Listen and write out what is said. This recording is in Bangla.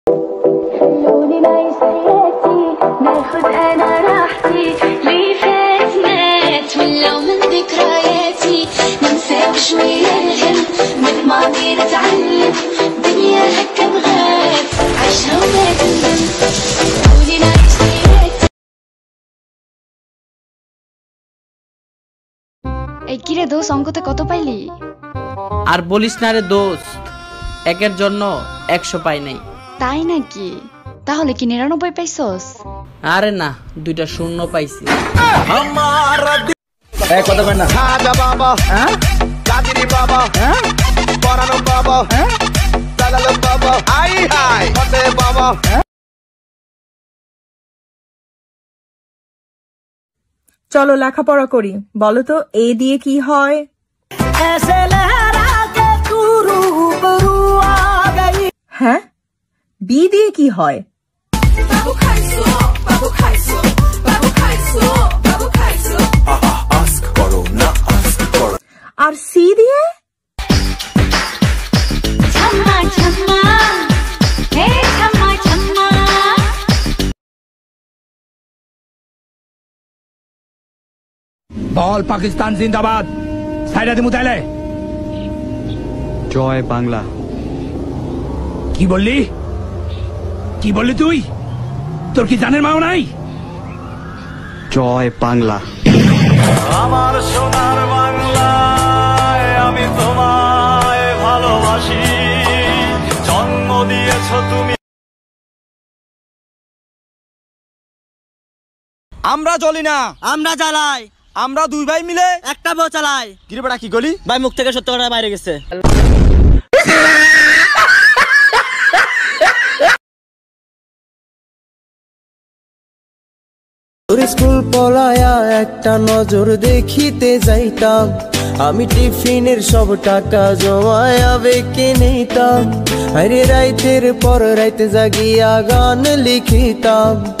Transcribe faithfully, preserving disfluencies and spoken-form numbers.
এই কিরে দোষ অঙ্কতে কত পাইলি? আর বলিস না রে দোষ, একের জন্য একশো পাই নাই। তাই নাকি? তাহলে কি নিরানব্বই পাইছস? আরে না, দুইটা শূন্য পাইছি। চলো লেখাপড়া করি। বলো তো এ দিয়ে কি হয়? হ্যাঁ, বি দিয়ে কি হয়? আর সি দিয়ে? বল পাকিস্তান জিন্দাবাদ। সাইরাতে মুতাইলে জয় বাংলা। কি বললি? কি বললি তুই? তোর কি জানের মাও নাই? জয় বাংলা। আমার সোনার বাংলায় আমি তোমায় ভালোবাসি, জন্ম দিয়েছ তুমি। আমরা জ্বলি না, আমরা জ্বালাই। আমরা দুই ভাই মিলে একটা বউ চালাই। কিরে বেটা কি গলি? ভাই মুখ থেকে সত্য কথা বাইরে গেছে। স্কুল পলায়া একটা নজর দেখিতে যাইতাম, আমি টিফিনের সব টাকা জমায়া বেকে নিতাম, আরে রাইতের পর রাইতে জাগিয়া গান লিখিতাম।